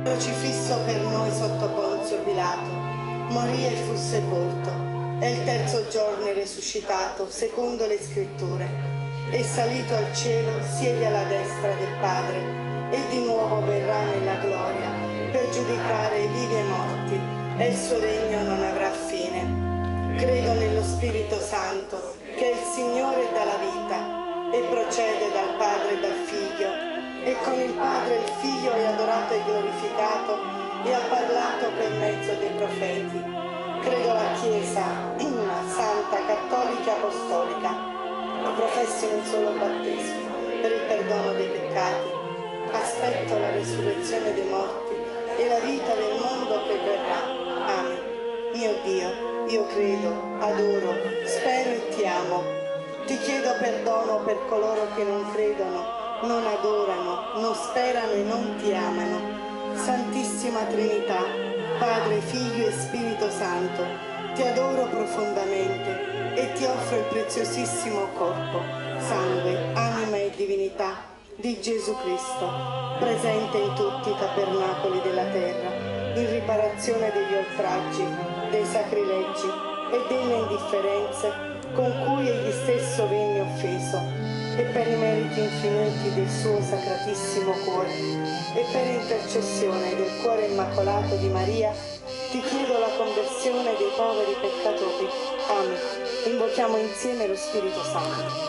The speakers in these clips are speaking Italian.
Crocifisso per noi sotto Ponzio Pilato, morì e fu sepolto, e il terzo giorno è risuscitato, secondo le scritture, è salito al cielo, siede alla destra del Padre, e di nuovo verrà nella gloria, per giudicare i vivi e i morti, e il suo regno non avrà fine. Credo nello Spirito Santo, che è il Signore dà la vita, e procede dal Padre e dal Figlio, e con il Padre e il Figlio è adorato e glorificato e ha parlato per mezzo dei profeti. Credo alla Chiesa, santa, cattolica e apostolica. Professo in un solo battesimo per il perdono dei peccati. Aspetto la resurrezione dei morti e la vita del mondo che verrà. Amen. Mio Dio, io credo, adoro, spero e ti amo. Ti chiedo perdono per coloro che non credono, non adorano, non sperano e non ti amano. Santissima Trinità, Padre, Figlio e Spirito Santo, ti adoro profondamente e ti offro il preziosissimo corpo, sangue, anima e divinità di Gesù Cristo, presente in tutti i tabernacoli della terra, in riparazione degli oltraggi, dei sacrilegi e delle indifferenze con cui egli stesso venne offeso, e per i meriti infiniti del suo sacratissimo cuore e per intercessione del cuore immacolato di Maria, ti chiedo la conversione dei poveri peccatori. Amen. Invochiamo insieme lo Spirito Santo.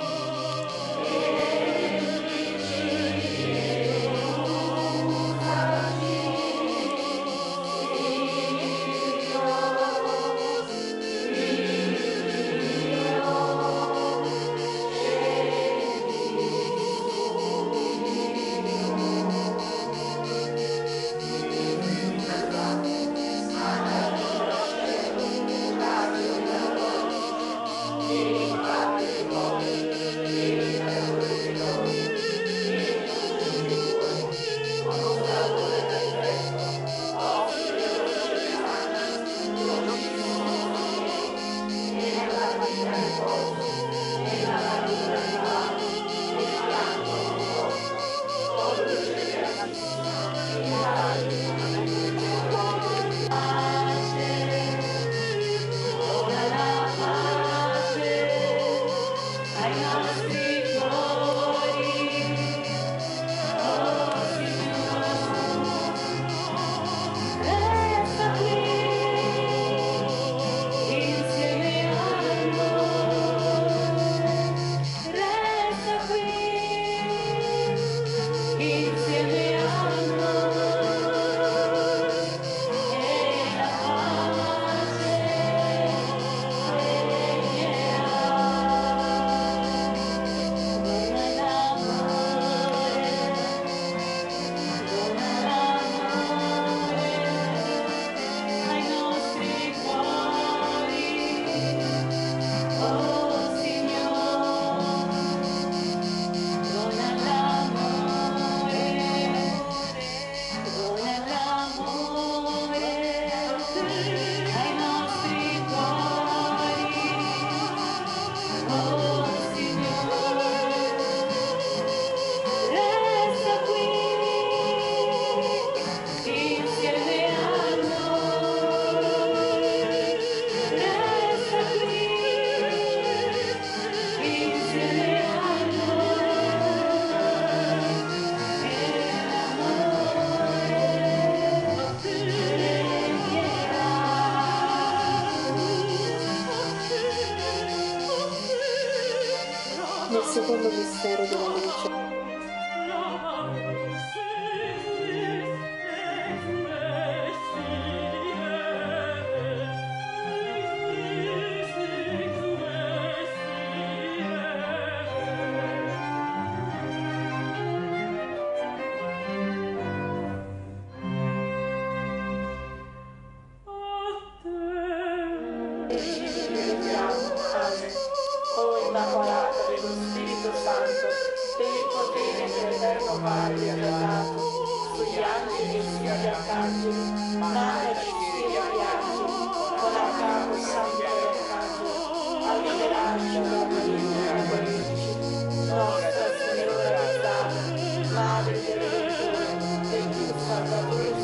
Nel secondo mistero della luce. O Immacolata dello Spirito Santo, per il potere che l'Eterno Padre ha dato sugli angeli e sugli arcangeli, mandaci insieme agli angeli, con a capo Santo Arcangelo, a liberarci dalla maligna e guarirci. Nostra Signora di Salve, Madre del Redentore, del più Salvatore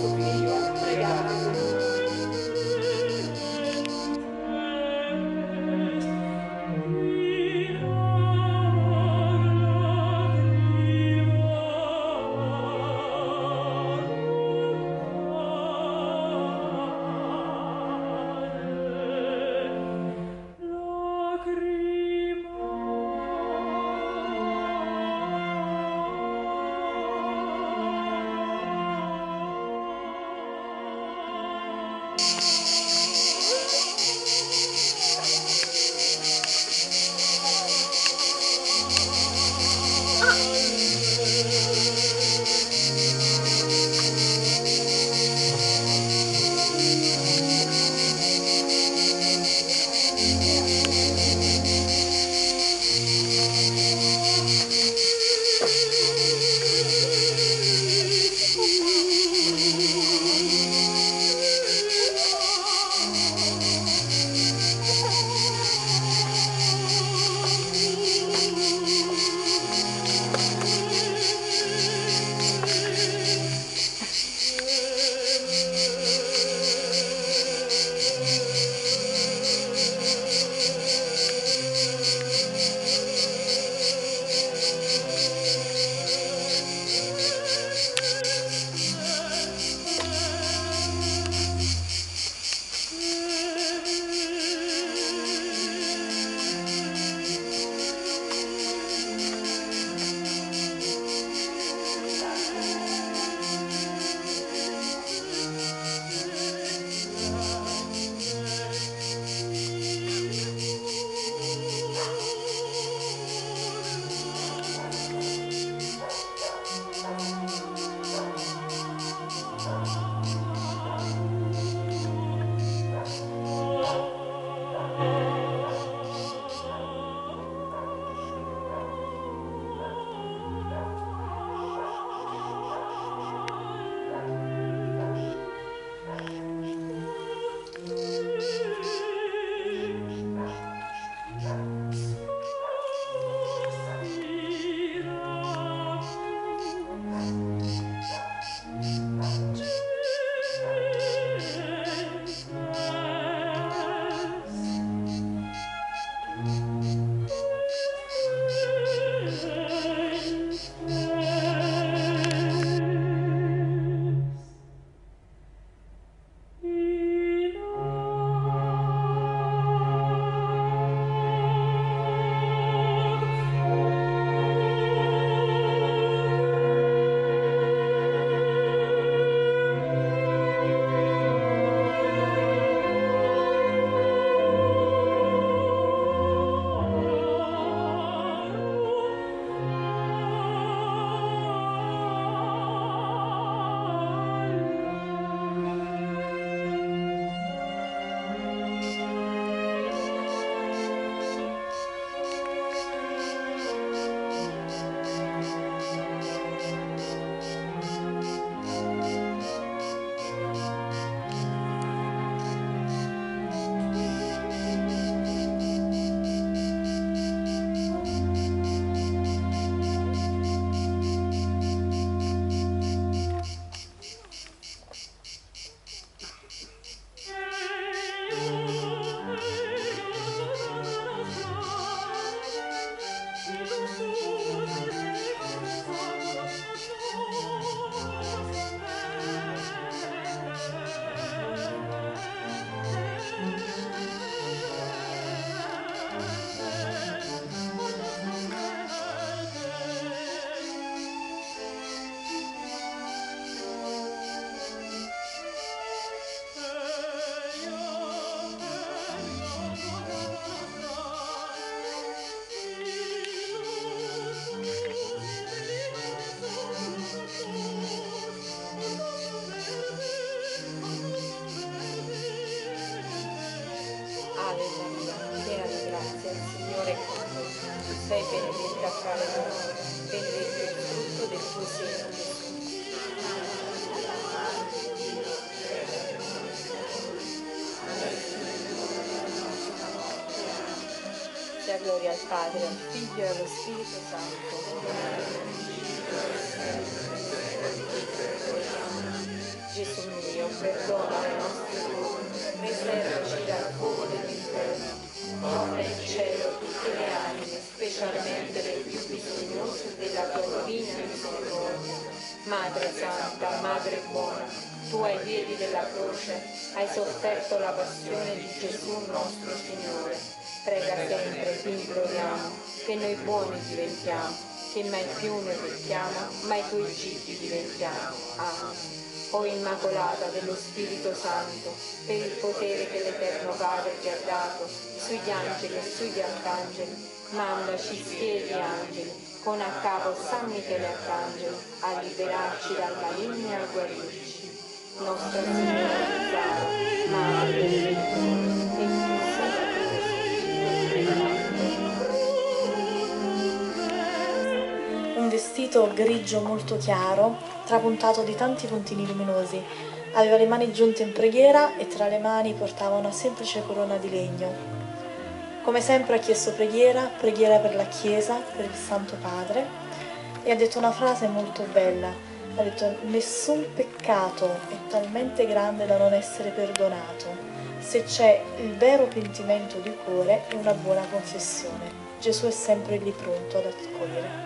sei benedetta fra le donne, benedetto il frutto del tuo seno, Gesù. Sia gloria al Padre, al Figlio e allo Spirito Santo. Gesù mio, perdona le nostre colpe, preservaci dal fuoco dell'inferno, porta in cielo tutte le anime, specialmente le più bisognose della tua divina misericordia. Madre Santa, Madre buona, tu ai piedi della croce hai sofferto la passione di Gesù nostro Signore. Prega sempre, ti imploriamo, che noi buoni diventiamo, che mai più noi pecchiamo, ma i tuoi giti diventiamo. Amen. O Immacolata dello Spirito Santo, per il potere che l'Eterno Padre ti ha dato, sugli angeli e sugli arcangeli, mandaci schieri di angeli, con a capo San Michele Arcangelo, a liberarci dal maligno e a guarirci. Nostra Signora di Clara, Madre del Redentore, e tu un vestito grigio molto chiaro, trapuntato di tanti puntini luminosi. Aveva le mani giunte in preghiera e tra le mani portava una semplice corona di legno. Come sempre ha chiesto preghiera per la Chiesa, per il Santo Padre, e ha detto una frase molto bella. Ha detto: nessun peccato è talmente grande da non essere perdonato, se c'è il vero pentimento di cuore e una buona confessione. Gesù è sempre lì pronto ad accogliere.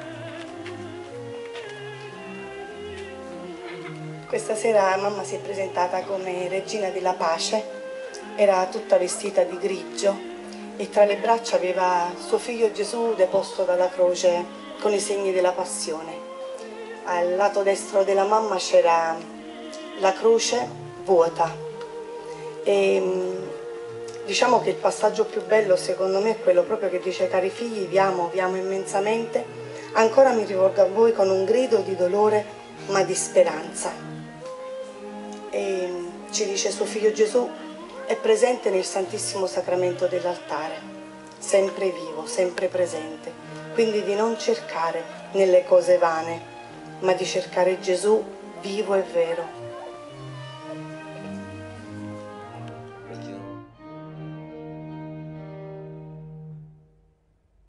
Questa sera mamma si è presentata come regina della pace, era tutta vestita di grigio e tra le braccia aveva suo figlio Gesù deposto dalla croce con i segni della passione. Al lato destro della mamma c'era la croce vuota e diciamo che il passaggio più bello secondo me è quello proprio che dice: cari figli, vi amo immensamente, ancora mi rivolgo a voi con un grido di dolore ma di speranza. E ci dice: suo figlio Gesù è presente nel Santissimo Sacramento dell'altare, sempre vivo, sempre presente, quindi di non cercare nelle cose vane, ma di cercare Gesù vivo e vero,